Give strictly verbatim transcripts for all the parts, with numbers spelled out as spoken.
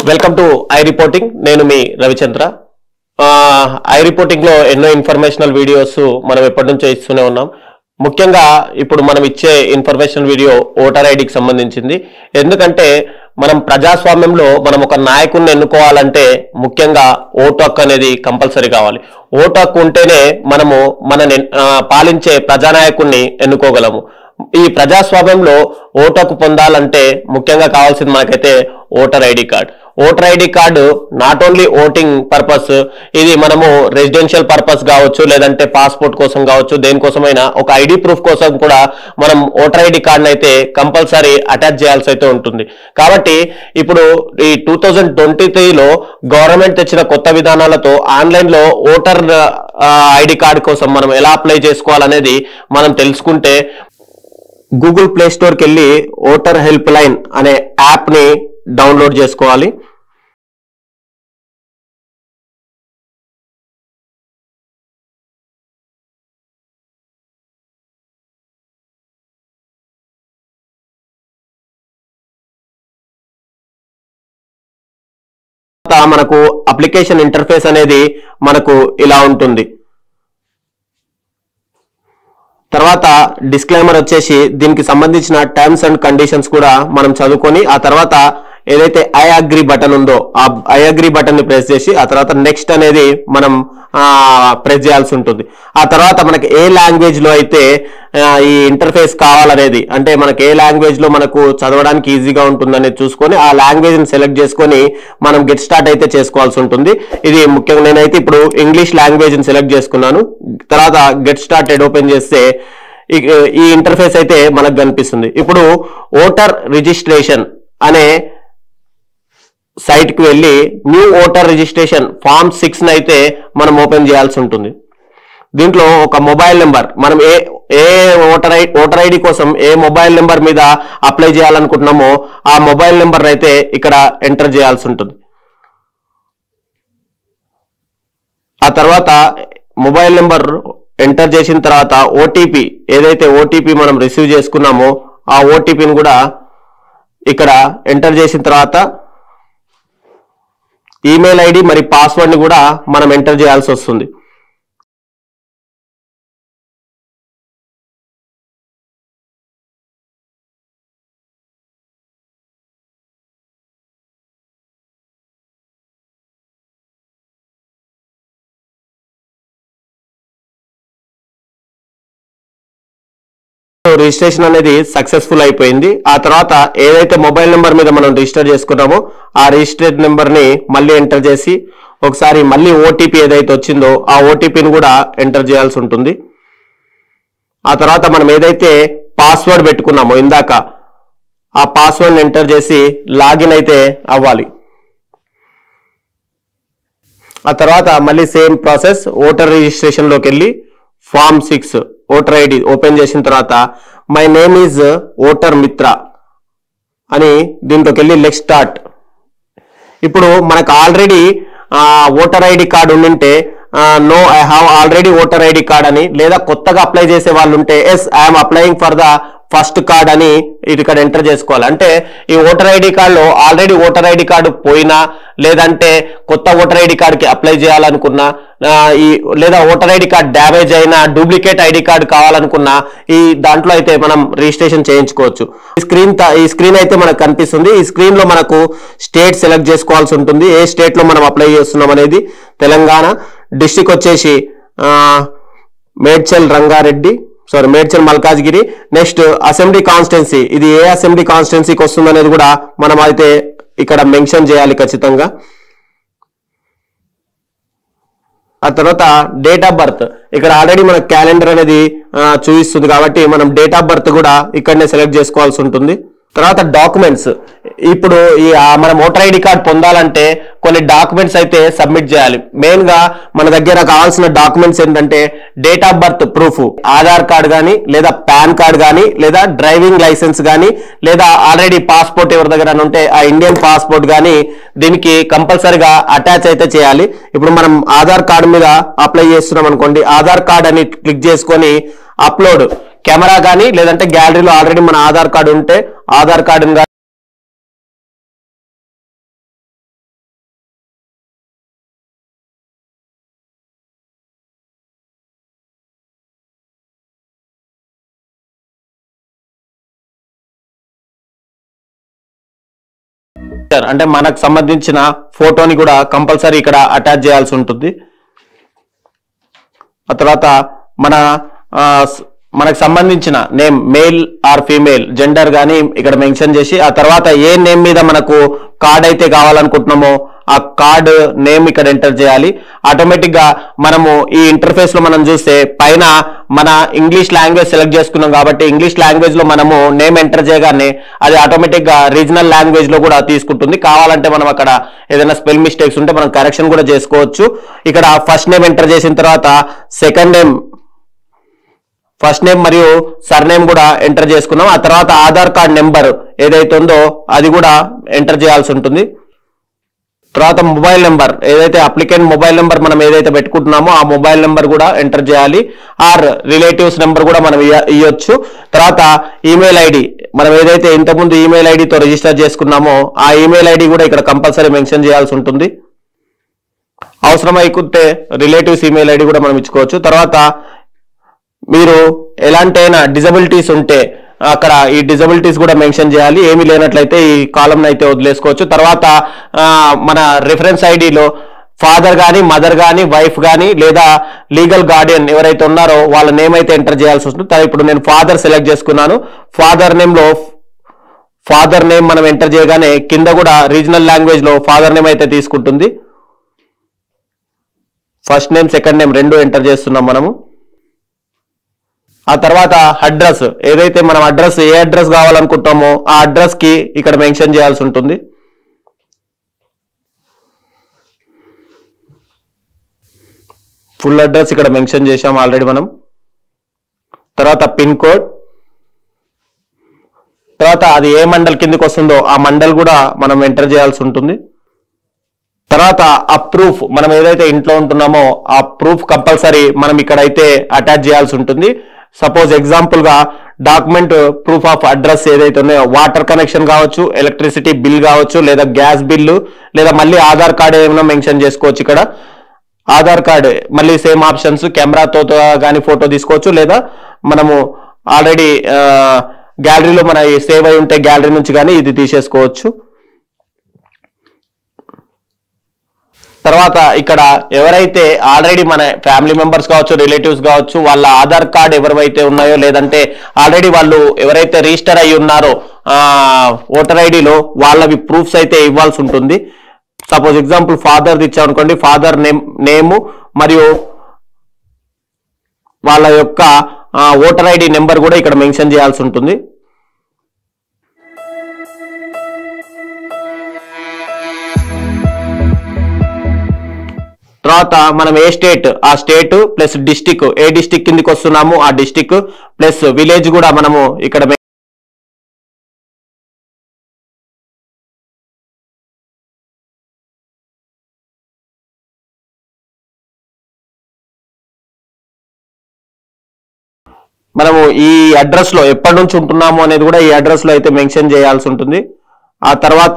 Welcome to I reporting. నేను మీ Ravichandra. I reporting లో ఎన్నో ఇన్ఫర్మేషనల్ వీడియోస్ మనం ఎప్పటి నుంచో ఇస్తూనే ఉన్నాం. ముఖ్యంగా ఇప్పుడు మనం ఇచ్చే ఇన్ఫర్మేషన్ వీడియో ఓటర్ ఐడికి సంబంధించింది. ఎందుకంటే మనం ప్రజాస్వామ్యంలో మనం ఒక నాయకుడిని ఎన్నుకోవాలంటే ముఖ్యంగా ఓటు హక్కు అనేది కంపల్సరీ కావాలి. ఓటు హక్కు ఉంటేనే మనము మన పాలించే ప్రజానాయకుడిని ఎన్నుకోగలము. ఈ ప్రజాస్వామ్యంలో ఓటు హక్కు పొందాలంటే ముఖ్యంగా కావాల్సింది మనకైతే voter ID card. Voter ID card not only voting purpose, ఇది మనము రెసిడెన్షియల్ పర్పస్ కావచ్చు, లేదంటే పాస్పోర్ట్ కోసం కావచ్చు, దేనికోసమైనా ఒక ఐడి ప్రూఫ్ కోసం కూడా మనం ఓటర్ ఐడి కార్డును అయితే కంపల్సరీ అటాచ్ చేయాల్సి అయితే ఉంటుంది. కాబట్టి ఇప్పుడు ఈ టూ థౌజండ్ ట్వంటీ త్రీలో గవర్నమెంట్ తెచ్చిన కొత్త విధానాలతో ఆన్లైన్ లో ఓటర్ ఐడి కార్డు కోసం మనం ఎలా అప్లై చేసుకోవాలనేది మనం తెలుసుకుంటే, గూగుల్ ప్లే స్టోర్కి వెళ్ళి ఓటర్ హెల్ప్ లైన్ అనే యాప్ ని డౌన్లోడ్ చేసుకోవాలి. మనకు అప్లికేషన్ ఇంటర్ఫేస్ అనేది మనకు ఇలా ఉంటుంది. తర్వాత డిస్క్లైమర్ వచ్చేసి దీనికి సంబంధించిన టర్మ్స్ అండ్ కండిషన్స్ కూడా మనం చదువుకొని ఆ తర్వాత ఏదైతే ఐ అగ్రీ బటన్ ఉందో ఆ ఐ అగ్రీ బటన్ ని ప్రెస్ చేసి ఆ తర్వాత నెక్స్ట్ అనేది మనం ప్రెస్ చేయాల్సి ఉంటుంది. ఆ తర్వాత మనకి ఏ లాంగ్వేజ్ లో అయితే ఈ ఇంటర్ఫేస్ కావాలనేది, అంటే మనకి ఏ లాంగ్వేజ్ లో మనకు చదవడానికి ఈజీగా ఉంటుందనేది చూసుకొని ఆ లాంగ్వేజ్ ని సెలెక్ట్ చేసుకొని మనం గెట్ స్టార్ట్ అయితే చేసుకోవాల్సి ఉంటుంది. ఇది ముఖ్యంగా నేనైతే ఇప్పుడు ఇంగ్లీష్ లాంగ్వేజ్ ని సెలెక్ట్ చేసుకున్నాను. తర్వాత గెట్ స్టార్టెడ్ ఓపెన్ చేస్తే ఈ ఇంటర్ఫేస్ అయితే మనకు కనిపిస్తుంది. ఇప్పుడు ఓటర్ రిజిస్ట్రేషన్ అనే సైట్ కి వెళ్ళి new voter registration form six ని అయితే మనం ఓపెన్ చేయాల్సి ఉంటుంది. దీంట్లో ఒక మొబైల్ నెంబర్, మనం ఏ ఏ ఓటర్ ఐ ఓటర్ ఐడి కోసం ఏ మొబైల్ నెంబర్ మీద అప్లై చేయాలనుకుంటున్నామో ఆ మొబైల్ నెంబర్ అయితే ఇక్కడ ఎంటర్ చేయాల్సి ఉంటుంది. ఆ తర్వాత మొబైల్ నెంబర్ ఎంటర్ చేసిన తర్వాత ఓటీపీ, ఏదైతే ఓటీపీ మనం రిసీవ్ చేసుకున్నామో ఆ ఓటీపీని కూడా ఇక్కడ ఎంటర్ చేసిన తర్వాత ఈమెయిల్ ఐడి మరి పాస్వర్డ్ ని కూడా మనం ఎంటర్ చేయాల్సి వస్తుంది. రిజిస్ట్రేషన్ అనేది సక్సెస్ఫుల్ అయిపోయింది. ఆ తర్వాత ఏదైతే మొబైల్ నెంబర్ మీద మనం రిజిస్టర్ చేసుకున్నామో ఆ రిజిస్టర్డ్ నెంబర్ ని మళ్ళీ ఎంటర్ చేసి ఒకసారి మళ్ళీ ఓటీపీ ఏదైతే వచ్చిందో ఆ ఓటీపీని కూడా ఎంటర్ చేయాల్సి ఉంటుంది. ఆ తర్వాత మనం ఏదైతే పాస్వర్డ్ పెట్టుకున్నామో ఇందాక ఆ పాస్వర్డ్ ఎంటర్ చేసి లాగిన్ అయితే అవ్వాలి. ఆ తర్వాత మళ్ళీ సేమ్ ప్రాసెస్ ఓటర్ రిజిస్ట్రేషన్ లోకి వెళ్ళి form six voter ID open చేసిన తర్వాత మై నేమ్ ఈజ్ ఓటర్ మిత్ర అని దీంట్లోకి వెళ్ళి లెట్ స్టార్ట్. ఇప్పుడు మనకు ఆల్రెడీ ఓటర్ ఐడి కార్డు ఉండింటే no I have already voter ID card అని, లేదా కొత్తగా అప్లై చేసే వాళ్ళు ఉంటే yes I'm applying for the first card అని ఇక్కడ ఎంటర్ చేసుకోవాలి. అంటే ఈ ఓటర్ ఐడి కార్డులో ఆల్రెడీ ఓటర్ ఐడి కార్డు పోయినా, లేదంటే కొత్త ఓటర్ ఐడి కార్డుకి అప్లై చేయాలనుకున్నా, ఈ లేదా ఓటర్ ఐడి కార్డ్ డ్యామేజ్ అయినా డూప్లికేట్ ఐడి కార్డు కావాలనుకున్నా ఈ దాంట్లో అయితే మనం రిజిస్ట్రేషన్ చేయించుకోవచ్చు. ఈ స్క్రీన్ ఈ స్క్రీన్ అయితే మనకు కనిపిస్తుంది. ఈ స్క్రీన్ లో మనకు స్టేట్ సెలెక్ట్ చేసుకోవాల్సి ఉంటుంది. ఏ స్టేట్ లో మనం అప్లై చేస్తున్నాం అనేది తెలంగాణ. డిస్ట్రిక్ట్ వచ్చేసి Medchal Rangareddy sorry Medchal Malkajgiri. Next assembly constituency, ఇది ఏ అసెంబ్లీ కాన్స్టిట్యున్సీకి వస్తుంది అనేది కూడా మనం అయితే ఇక్కడ మెన్షన్ చేయాలి ఖచ్చితంగా. ఆ తర్వాత డేట్ ఆఫ్ బర్త్, ఇక్కడ ఆల్రెడీ మన క్యాలెండర్ అనేది చూపిస్తుంది కాబట్టి మనం డేట్ ఆఫ్ బర్త్ కూడా ఇక్కడనే సెలెక్ట్ చేసుకోవాల్సి ఉంటుంది. తర్వాత డాక్యుమెంట్స్, ఇప్పుడు ఈ మనం ఓటర్ ఐడి కార్డ్ పొందాలంటే కొన్ని డాక్యుమెంట్స్ అయితే సబ్మిట్ చేయాలి. మెయిన్ గా మన దగ్గర కావాల్సిన డాక్యుమెంట్స్ ఏంటంటే date of birth proof, Aadhaar card కానీ లేదా పాన్ కార్డ్ కానీ లేదా డ్రైవింగ్ లైసెన్స్ కానీ లేదా ఆల్రెడీ పాస్పోర్ట్ ఎవరి దగ్గర ఉంటే ఆ ఇండియన్ పాస్పోర్ట్ కానీ దీనికి కంపల్సరీగా అటాచ్ అయితే చేయాలి. ఇప్పుడు మనం ఆధార్ కార్డు మీద అప్లై చేస్తున్నాం అనుకోండి, ఆధార్ కార్డ్ అని క్లిక్ చేసుకొని అప్లోడ్ కెమెరా కానీ లేదంటే గ్యాలరీలో ఆల్రెడీ మన ఆధార్ కార్డు ఉంటే ఆధార్ కార్డుని అంటే మనకు సంబంధించిన ఫోటోని కూడా కంపల్సరీ ఇక్కడ అటాచ్ చేయాల్సి ఉంటుంది. ఆ తర్వాత మన మనకు సంబంధించిన name male or female gender కానీ ఇక్కడ మెన్షన్ చేసి, ఆ తర్వాత ఏ నేమ్ మీద మనకు కార్డ్ అయితే కావాలనుకుంటున్నామో ఆ కార్డ్ నేమ్ ఇక్కడ ఎంటర్ చేయాలి. ఆటోమేటిక్ గా మనము ఈ ఇంటర్ఫేస్ లో మనం చూస్తే పైన మన ఇంగ్లీష్ లాంగ్వేజ్ సెలెక్ట్ చేసుకున్నాం కాబట్టి ఇంగ్లీష్ లాంగ్వేజ్ లో మనము నేమ్ ఎంటర్ చేయగానే అది ఆటోమేటిక్ గా రీజనల్ లాంగ్వేజ్ లో కూడా తీసుకుంటుంది. కావాలంటే మనం అక్కడ ఏదైనా స్పెల్ మిస్టేక్స్ ఉంటే మనం కరెక్షన్ కూడా చేసుకోవచ్చు. ఇక్కడ ఫస్ట్ నేమ్ ఎంటర్ చేసిన తర్వాత సెకండ్ నేమ్ ఫస్ట్ నేమ్ మరియు సర్ నేమ్ కూడా ఎంటర్ చేసుకున్నాం. ఆ తర్వాత ఆధార్ కార్డ్ నెంబర్ ఏదైతే ఉందో అది కూడా ఎంటర్ చేయాల్సి ఉంటుంది. తర్వాత మొబైల్ నెంబర్ ఏదైతే అప్లికెంట్ మొబైల్ నెంబర్ మనం ఏదైతే పెట్టుకుంటున్నామో ఆ మొబైల్ నెంబర్ కూడా ఎంటర్ చేయాలి. ఆర్ రిలేటివ్స్ నెంబర్ కూడా మనం ఇవ్వచ్చు. తర్వాత ఈమెయిల్ ఐడి మనం ఏదైతే ఇంతకుముందు ఈమెయిల్ ఐడితో రిజిస్టర్ చేసుకున్నామో ఆ ఈమెయిల్ ఐడి కూడా ఇక్కడ కంపల్సరీ మెన్షన్ చేయాల్సి ఉంటుంది. అవసరం అయికుంటే రిలేటివ్స్ ఈమెయిల్ ఐడి కూడా మనం ఇచ్చుకోవచ్చు. తర్వాత మీరు ఎలాంటైనా డిజబిలిటీస్ ఉంటే అక్కడ ఈ డిజబిలిటీస్ కూడా మెన్షన్ చేయాలి. ఏమీ లేనట్లయితే ఈ కాలమ్ అయితే వదిలేసుకోవచ్చు. తర్వాత మన రిఫరెన్స్ ఐడిలో ఫాదర్ కానీ మదర్ కానీ వైఫ్ కానీ లేదా లీగల్ గార్డియన్ ఎవరైతే ఉన్నారో వాళ్ళ నేమ్ అయితే ఎంటర్ చేయాల్సి వస్తుంది. ఇప్పుడు నేను ఫాదర్ సెలెక్ట్ చేసుకున్నాను. ఫాదర్ నేమ్ లో ఫాదర్ నేమ్ మనం ఎంటర్ చేయగానే కింద కూడా రీజనల్ లాంగ్వేజ్ లో ఫాదర్ నేమ్ అయితే తీసుకుంటుంది. ఫస్ట్ నేమ్ సెకండ్ నేమ్ రెండు ఎంటర్ చేస్తున్నాం మనము. ఆ తర్వాత అడ్రస్ ఏదైతే మనం అడ్రస్ ఏ అడ్రస్ కావాలనుకుంటామో ఆ అడ్రస్ కి ఇక్కడ మెన్షన్ చేయాల్సి ఉంటుంది. ఫుల్ అడ్రస్ ఇక్కడ మెన్షన్ చేశాం ఆల్రెడీ మనం. తర్వాత పిన్ కోడ్, తర్వాత అది ఏ మండల్ కిందకి వస్తుందో ఆ మండల్ కూడా మనం ఎంటర్ చేయాల్సి ఉంటుంది. తర్వాత ఆ ప్రూఫ్ మనం ఏదైతే ఇంట్లో ఉంటున్నామో ఆ ప్రూఫ్ కంపల్సరీ మనం ఇక్కడైతే అటాచ్ చేయాల్సి ఉంటుంది. సపోజ్ ఎగ్జాంపుల్ గా డాక్యుమెంట్ ప్రూఫ్ ఆఫ్ అడ్రస్ ఏదైతే ఉన్నాయో వాటర్ కనెక్షన్ కావచ్చు, ఎలక్ట్రిసిటీ బిల్ కావచ్చు, లేదా గ్యాస్ బిల్లు, లేదా మళ్ళీ ఆధార్ కార్డ్ ఏమైనా మెన్షన్ చేసుకోవచ్చు. ఇక్కడ ఆధార్ కార్డ్ మళ్ళీ సేమ్ ఆప్షన్స్ కెమెరాతో కానీ ఫోటో తీసుకోవచ్చు, లేదా మనము ఆల్రెడీ గ్యాలరీలో మన సేవ్ అయి ఉంటే గ్యాలరీ నుంచి కానీ ఇది తీసేసుకోవచ్చు. తర్వాత ఇక్కడ ఎవరైతే ఆల్రెడీ మన ఫ్యామిలీ మెంబర్స్ కావచ్చు, రిలేటివ్స్ కావచ్చు, వాళ్ళ ఆధార్ కార్డ్ ఎవరైతే ఉన్నాయో లేదంటే ఆల్రెడీ వాళ్ళు ఎవరైతే రిజిస్టర్ అయి ఉన్నారో ఆ ఓటర్ ఐడిలో వాళ్ళవి ప్రూఫ్స్ అయితే ఇవ్వాల్సి ఉంటుంది. సపోజ్ ఎగ్జాంపుల్ ఫాదర్ ఇచ్చామనుకోండి, ఫాదర్ నేమ్ నేము మరియు వాళ్ళ యొక్క ఓటర్ ఐడి నెంబర్ కూడా ఇక్కడ మెన్షన్ చేయాల్సి ఉంటుంది. తర్వాత మనం ఏ స్టేట్ ఆ స్టేట్ ప్లస్ డిస్టిక్ ఏ డిస్టిక్ కిందకి వస్తున్నాము ఆ డిస్టిక్ ప్లస్ విలేజ్ కూడా మనము ఇక్కడ మనము ఈ అడ్రస్ లో ఎప్పటి నుంచి ఉంటున్నాము అనేది కూడా ఈ అడ్రస్ లో అయితే మెన్షన్ చేయాల్సి ఉంటుంది. ఆ తర్వాత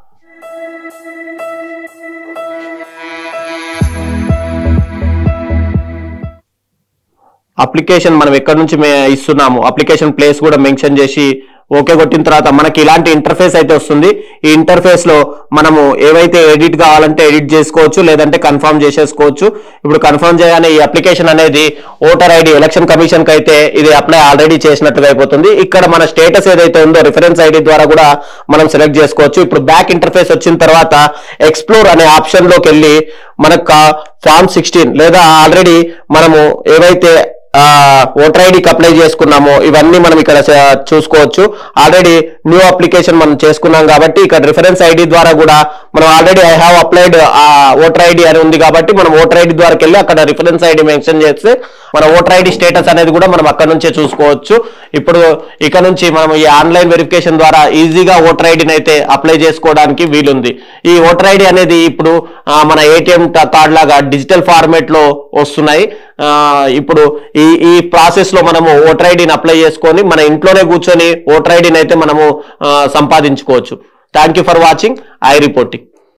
అప్లికేషన్ మనం ఎక్కడి నుంచి ఇస్తున్నాము అప్లికేషన్ ప్లేస్ కూడా మెన్షన్ చేసి ఓకే కొట్టిన తర్వాత మనకి ఇలాంటి ఇంటర్ఫేస్ అయితే వస్తుంది. ఈ ఇంటర్ఫేస్ లో మనము ఏవైతే ఎడిట్ కావాలంటే ఎడిట్ చేసుకోవచ్చు, లేదంటే కన్ఫర్మ్ చేసేసుకోవచ్చు. ఇప్పుడు కన్ఫర్మ్ చేయగానే ఈ అప్లికేషన్ అనేది ఓటర్ ఐడి ఎలక్షన్ కమిషన్ కి అయితే ఇది అప్లై ఆల్రెడీ చేసినట్టుగా అయిపోతుంది. ఇక్కడ మన స్టేటస్ ఏదైతే ఉందో రిఫరెన్స్ ఐడి ద్వారా కూడా మనం సెలెక్ట్ చేసుకోవచ్చు. ఇప్పుడు బ్యాక్ ఇంటర్ఫేస్ వచ్చిన తర్వాత ఎక్స్ప్లోర్ అనే ఆప్షన్ లోకి వెళ్ళి మనకు ఫార్మ్ సిక్స్టీన్ లేదా ఆల్రెడీ మనము ఏవైతే ఓటర్ ఐడికి అప్లై చేసుకున్నామో ఇవన్నీ మనం ఇక్కడ చూసుకోవచ్చు. ఆల్రెడీ న్యూ అప్లికేషన్ మనం చేసుకున్నాం కాబట్టి ఇక్కడ రిఫరెన్స్ ఐడి ద్వారా కూడా మనం ఆల్రెడీ ఐ హావ్ అప్లైడ్ ఆ ఓటర్ ఐడి అని ఉంది కాబట్టి మనం ఓటర్ ఐడి ద్వారా వెళ్ళి అక్కడ రిఫరెన్స్ ఐడి మెన్షన్ చేస్తే మన ఓటర్ ఐడి స్టేటస్ అనేది కూడా మనం అక్కడ నుంచే చూసుకోవచ్చు. ఇప్పుడు ఇక నుంచి మనం ఈ ఆన్లైన్ వెరిఫికేషన్ ద్వారా ఈజీగా ఓటర్ ఐడిని అయితే అప్లై చేసుకోవడానికి వీలుంది. ఈ ఓటర్ ఐడి అనేది ఇప్పుడు మన ఏటీఎం కార్డ్ లాగా డిజిటల్ ఫార్మేట్ లో వస్తున్నాయి. ఇప్పుడు ఈ ఈ ప్రాసెస్ లో మనము ఓటర్ ఐడిని అప్లై చేసుకొని మన ఇంట్లోనే కూర్చొని ఓటర్ ఐడిని అయితే మనము సంపాదించుకోవచ్చు. Thank you for watching I reporting.